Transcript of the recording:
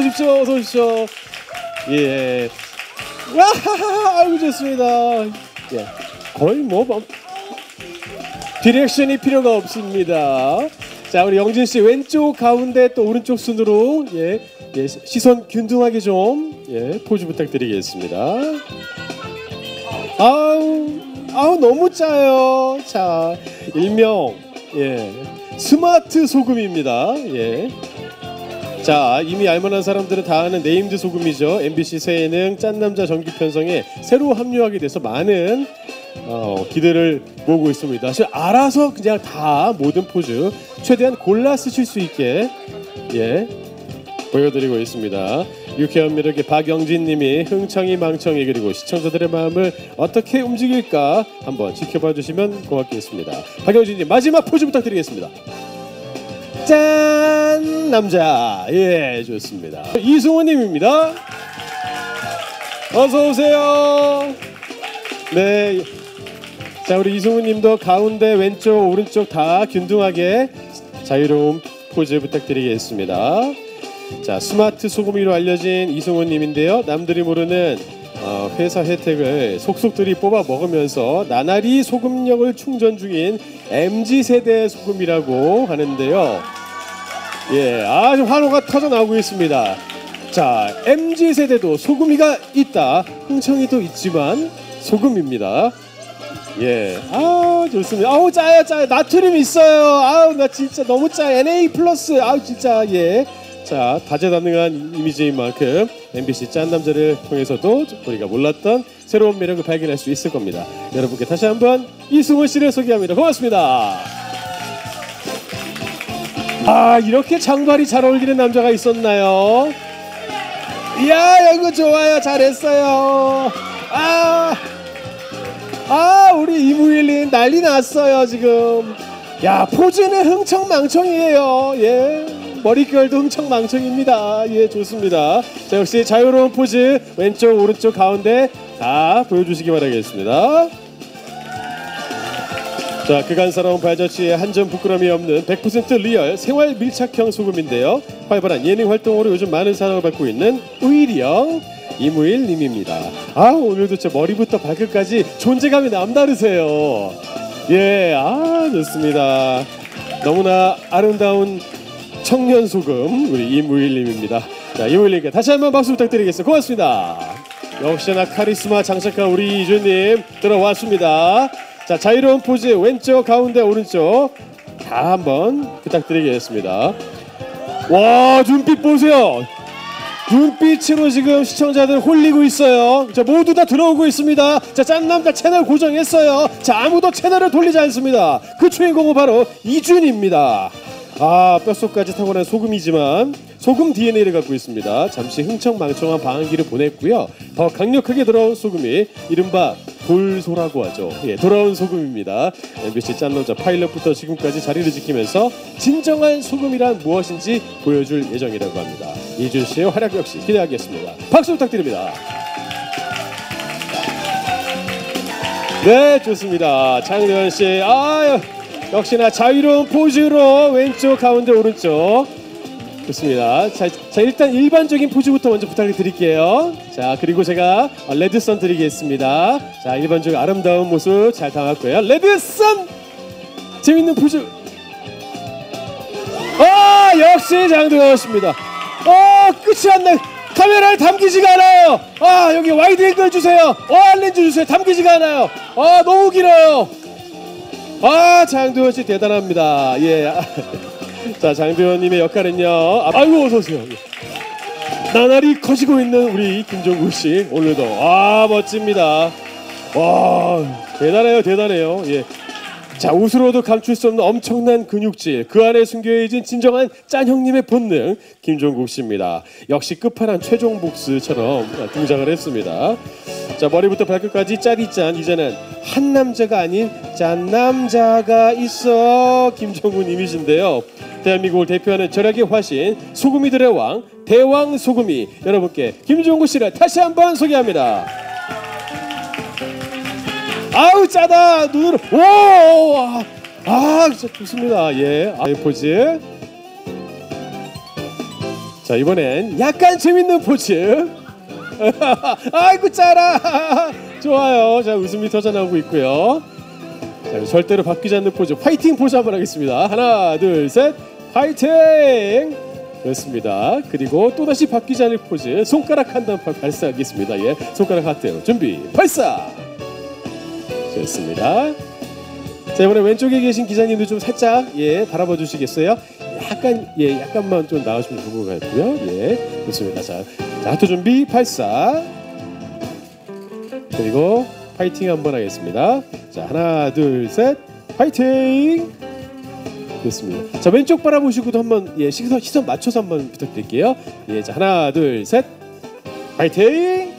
오십시오. 어서 오십시오. 예. 와, 아이고 좋습니다. 예. 거의 뭐 디렉션이 필요가 없습니다. 자, 우리 영진 씨 왼쪽 가운데 또 오른쪽 순으로 시선 균등하게 좀 포즈 부탁드리겠습니다. 아우 너무 짜요. 자, 일명 스마트 소금입니다. 자, 이미 알만한 사람들은 다 아는 네임드 소금이죠. MBC 새 예능 짠남자 정규 편성에 새로 합류하게 돼서 많은 기대를 모으고 있습니다. 사실 알아서 그냥 다 모든 포즈 최대한 골라 쓰실 수 있게 보여드리고 있습니다. 유쾌한 매력의 박영진님이 흥청이 망청이 그리고 시청자들의 마음을 어떻게 움직일까 한번 지켜봐 주시면 고맙겠습니다. 박영진님 마지막 포즈 부탁드리겠습니다. 짠 남자. 좋습니다. 이승호님입니다. 어서 오세요. 네. 자, 우리 이승우님도 가운데 왼쪽 오른쪽 다 균등하게 자유로운 포즈 부탁드리겠습니다. 자, 스마트 소금이로 알려진 이승우님인데요. 남들이 모르는 회사 혜택을 속속들이 뽑아 먹으면서 나날이 소금력을 충전 중인 MZ세대 소금이라고 하는데요. 아주 환호가 터져 나오고 있습니다. 자, MZ세대도 소금이가 있다. 흥청이도 있지만 소금입니다. 좋습니다. 아우 짜요. 나트륨 있어요. 아우 나 진짜 너무 짜. NA+. 아우 진짜 자, 다재다능한 이미지인 만큼 MBC 짠 남자를 통해서도 우리가 몰랐던 새로운 매력을 발견할 수 있을 겁니다. 여러분께 다시 한번 이승훈 씨를 소개합니다. 고맙습니다. 이렇게 장발이 잘 어울리는 남자가 있었나요? 이야, 이거 좋아요. 잘했어요. 우리 이무일님 난리 났어요 지금. 야, 포즈는 흥청망청이에요. 머릿결도 흥청망청입니다. 좋습니다. 자, 역시 자유로운 포즈 왼쪽 오른쪽 가운데 다 보여주시기 바라겠습니다. 자, 그간사나운 발자취에 한 점 부끄럼이 없는 100% 리얼 생활 밀착형 소금인데요. 활발한 예능 활동으로 요즘 많은 사랑을 받고 있는 우일형 이무일님입니다. 오늘도 제 머리부터 발끝까지 존재감이 남다르세요. 좋습니다. 너무나 아름다운 청년 소금 우리 이무일님입니다. 자, 이무일님께 다시 한번 박수 부탁드리겠습니다. 고맙습니다. 역시나 카리스마 장착한 우리 이주님 들어왔습니다. 자, 자유로운 포즈 왼쪽 가운데 오른쪽 다 한번 부탁드리겠습니다. 와, 눈빛 보세요. 눈빛으로 지금 시청자들 홀리고 있어요. 자, 모두 다 들어오고 있습니다. 자, 짠남자 채널 고정했어요. 자, 아무도 채널을 돌리지 않습니다. 그 주인공은 바로 이준입니다. 뼛속까지 타고난 소금이지만 소금 DNA를 갖고 있습니다. 잠시 흥청망청한 방한기를 보냈고요. 더 강력하게 돌아온 소금이 이른바 돌소라고 하죠. 돌아온 소금입니다. MBC 짠남자 파일럿부터 지금까지 자리를 지키면서 진정한 소금이란 무엇인지 보여줄 예정이라고 합니다. 이준 씨의 활약 역시 기대하겠습니다. 박수 부탁드립니다. 네, 좋습니다. 장대원 씨, 역시나 자유로운 포즈로 왼쪽 가운데 오른쪽 좋습니다. 자, 일단 일반적인 포즈부터 먼저 부탁드릴게요. 자, 그리고 제가 레드선 드리겠습니다. 자, 일반적인 아름다운 모습 잘 담았고요. 레드선 재밌는 포즈. 역시 장대원 씨입니다. 끝이 안 나. 카메라를 담기지가 않아요. 여기 와이드 앵글 주세요. 렌즈 주세요. 담기지가 않아요. 너무 길어요. 장도현 씨 대단합니다. 자, 장도현님의 역할은요. 아이고 어서 오세요. 나날이 커지고 있는 우리 김종국 씨 오늘도 멋집니다. 와, 대단해요. 자, 옷으로도 감출 수 없는 엄청난 근육질, 그 안에 숨겨진 진정한 짠 형님의 본능 김종국 씨입니다. 역시 끝판왕 최종 복스처럼 등장을 했습니다. 자, 머리부터 발끝까지 짠이 짠. 이제는 한 남자가 아닌 짠 남자가 있어 김종국 님이신데요. 대한민국을 대표하는 절약의 화신 소금이들의 왕 대왕 소금이 여러분께 김종국 씨를 다시 한번 소개합니다. 짜다. 눈으로 진짜 좋습니다. 포즈. 자, 이번엔 약간 재밌는 포즈. 아이고 짜라. 좋아요. 자, 웃음이 터져나오고 있고요. 자, 절대로 바뀌지 않는 포즈, 파이팅 포즈 한번 하겠습니다. 하나, 둘, 셋, 파이팅. 그렇습니다. 그리고 또다시 바뀌지 않을 포즈, 손가락 한 단 발사하겠습니다. 예, 손가락 하트 준비 발사. 좋습니다. 자, 이번에 왼쪽에 계신 기자님도 좀 살짝 바라봐 주시겠어요? 약간만 좀 나와주면 좋을 것 같고요. 예, 좋습니다. 자, 하트 준비 발사. 그리고 파이팅 한번 하겠습니다. 자, 하나, 둘, 셋, 파이팅. 좋습니다. 자, 왼쪽 바라보시고도 한번 시선 맞춰서 한번 부탁드릴게요. 자, 하나, 둘, 셋, 파이팅.